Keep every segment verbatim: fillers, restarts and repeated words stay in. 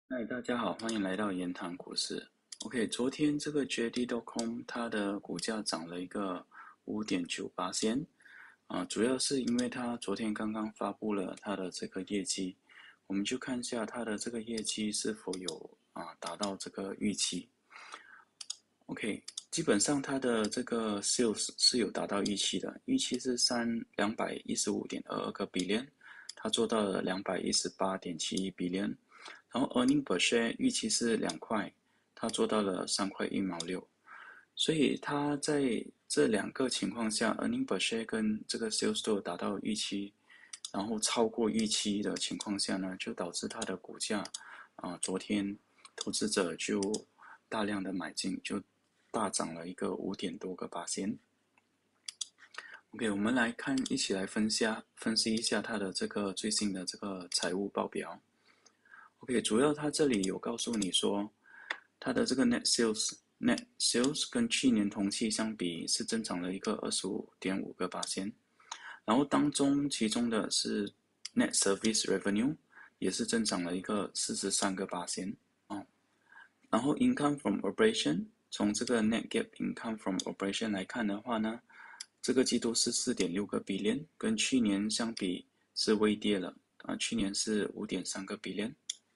嗨，大家好，欢迎来到言谈股市。OK，昨天这个 J D 的空，它的股价涨了一个五点九八仙，啊，主要是因为它昨天刚刚发布了它的这个业绩，我们就看一下它的这个业绩是否有啊达到这个预期。OK，基本上它的这个 sales 是有达到预期的，预期是三两百一十五点二二个 billion，它做到了两百一十八点七一 billion。然后 earning per share 预期是两块，它做到了三块一毛六，所以它在这两个情况下，earning per share 跟这个 sales 都有达到预期，然后超过预期的情况下呢，就导致它的股价啊、呃昨天投资者就大量的买进，就大涨了一个五点多个八仙。OK，我们来看，一起来分析分析一下它的这个最新的这个财务报表。OK，主要它这里有告诉你说，它的这个 net sales net sales 跟去年同期相比是增长了一个二十五点五个八千，然后当中其中的是 net service revenue 也是增长了一个四十三个八千啊，然后 income from operation 从这个 net gap income from operation 来看的话呢，这个季度是四点六个 billion，跟去年相比是微跌了啊，去年是五点三个 billion。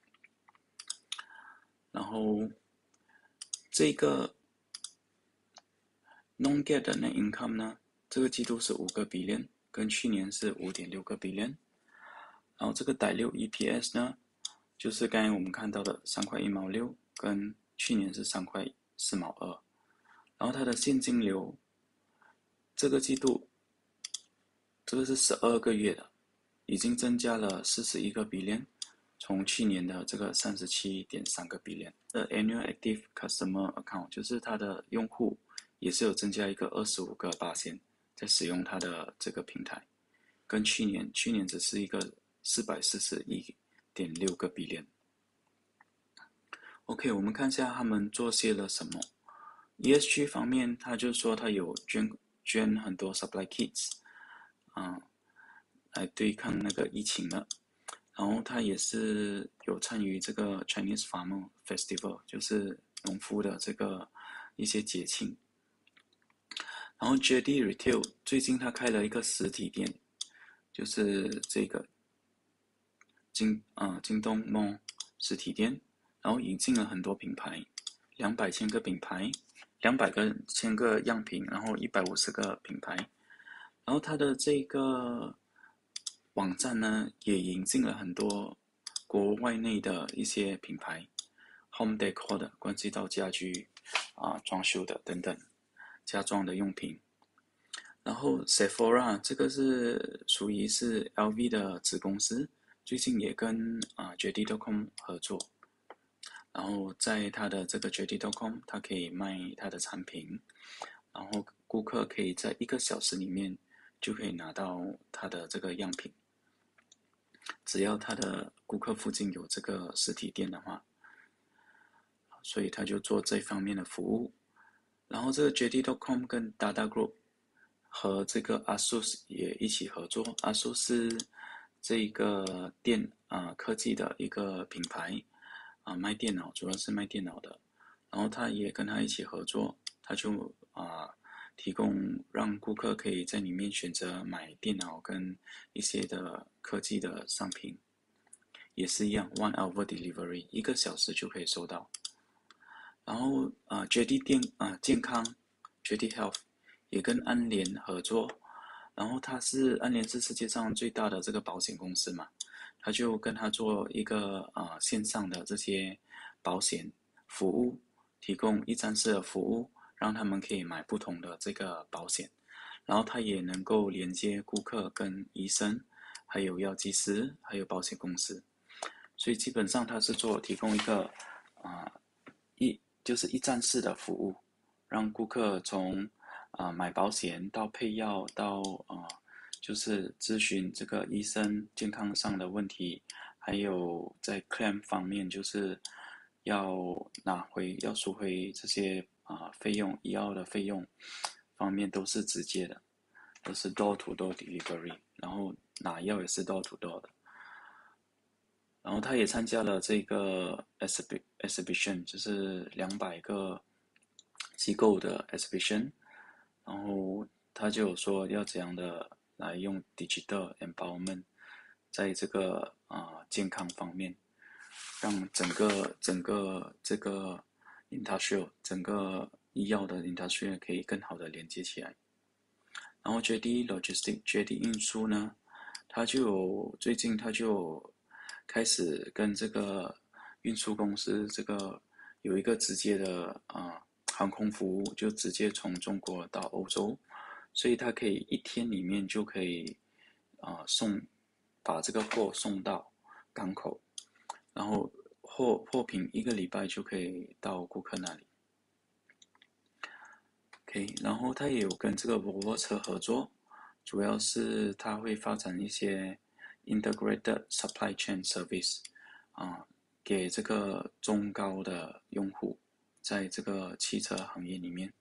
然后这个 non-GAAP 的 net income 呢，这个季度是五个 billion，跟去年是五点六个 billion。然后这个 dilute E P S 呢，就是刚才我们看到的三块一毛六，跟去年是三块四毛二。然后它的现金流这个季度，这个是十二个月的，已经增加了四十一个 billion，从去年的这个三十七点三个 billion 的 annual active customer account，就是它的用户也是有增加一个二十五个八千，在使用它的这个平台，跟去年去年只是一个四百四十一点六个 billion。OK，我们看一下他们做些了什么。E S G 方面，他就说他有捐捐很多 supply kits，啊、呃来对抗那个疫情的。然后他也是有参与这个 Chinese Farmer Festival，就是农夫的这个一些节庆。然后 J D Retail 最近他开了一个实体店，就是这个京啊、呃、京东 Mall 实体店，然后引进了很多品牌，两百千个品牌，两百个千个样品，然后一百五十个品牌。然后它的这个网站呢，也引进了很多国外内的一些品牌，home decor 的，关系到家居啊、装修的等等，家装的用品。然后 Sephora 这个是属于是 L V 的子公司，最近也跟啊 J D 点 com 合作，然后在它的这个 J D 点 com，它可以卖它的产品，然后顾客可以在一个小时里面就可以拿到它的这个样品，只要他的顾客附近有这个实体店的话，所以他就做这方面的服务。然后这个 J D 点 com 跟 Dada Group 和这个 ASUS 也一起合作。ASUS 是这个电啊、呃、科技的一个品牌啊、呃，卖电脑，主要是卖电脑的。然后他也跟他一起合作，他就啊、呃、提供让顾客可以在里面选择买电脑跟一些的科技的商品，也是一样 ，one hour delivery，一个小时就可以收到。然后啊、呃、，J D 电啊、呃、健康，J D Health 也跟安联合作，然后它是安联是世界上最大的这个保险公司嘛，他就跟他做一个啊、呃、线上的这些保险服务，提供一站式的服务，让他们可以买不同的这个保险，然后他也能够连接顾客跟医生，还有药剂师，还有保险公司，所以基本上他是做提供一个啊、呃一就是一站式的服务，让顾客从啊、呃买保险到配药到啊、呃就是咨询这个医生健康上的问题，还有在 claim 方面就是要拿回要赎回这些啊、呃费用医药的费用方面都是直接的，都是 door to door delivery，然后拿药也是 door to door 的。 然后他也参加了这个 exhibition， 就是两百个机构的 exhibition， 然后他就有说要怎样的来用 digital empowerment 在这个啊、呃、健康方面，让整个整个这个 industrial 整个医药的 industrial 可以更好的连接起来。然后 J D Logistics J D 运输呢，它就有最近它就有开始跟这个运输公司这个有一个直接的啊、呃、航空服务，就直接从中国到欧洲，所以它可以一天里面就可以啊、呃、送把这个货送到港口，然后货货品一个礼拜就可以到顾客那里。OK， 然后它也有跟这个 Volvo 车合作，主要是它会发展一些 integrated supply chain service 啊，给这个中高的用户，在这个汽车行业里面。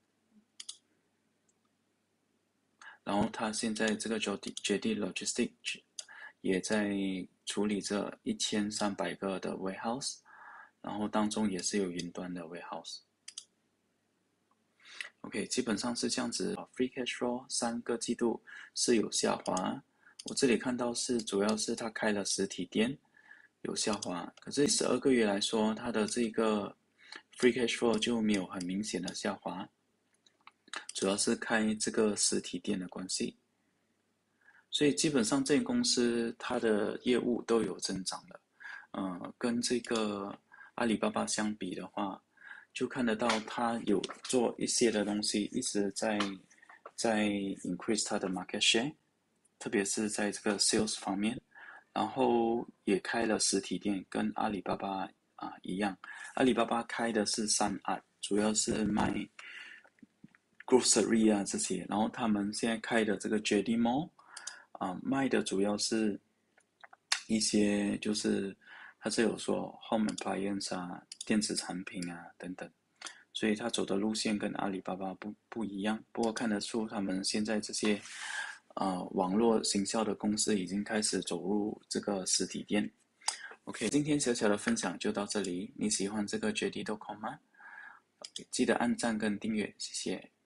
然后它现在这个 J D Logistics 也在处理这一千三百个的 warehouse， 然后当中也是有云端的 warehouse。OK， 基本上是这样子。Free cash flow 三个季度是有下滑，我这里看到是主要是它开了实体店有下滑，可是十二个月来说，它的这个 free cash flow 就没有很明显的下滑，主要是开这个实体店的关系。所以基本上这间公司它的业务都有增长的，呃，跟这个阿里巴巴相比的话，就看得到它有做一些的东西，一直在在 increase 它的 market share， 特别是在这个 sales 方面，然后也开了实体店，跟阿里巴巴啊一样，阿里巴巴开的是三 A， 主要是卖 grocery 啊这些，然后他们现在开的这个 J D Mall。啊，卖的主要是一些就是它是有说 home appliance 啊、电子产品啊等等，所以它走的路线跟阿里巴巴不不一样。不过看得出他们现在这些呃网络行销的公司已经开始走入这个实体店。OK， 今天小小的分享就到这里。你喜欢这个 J D 点 com 吗？记得按赞跟订阅，谢谢。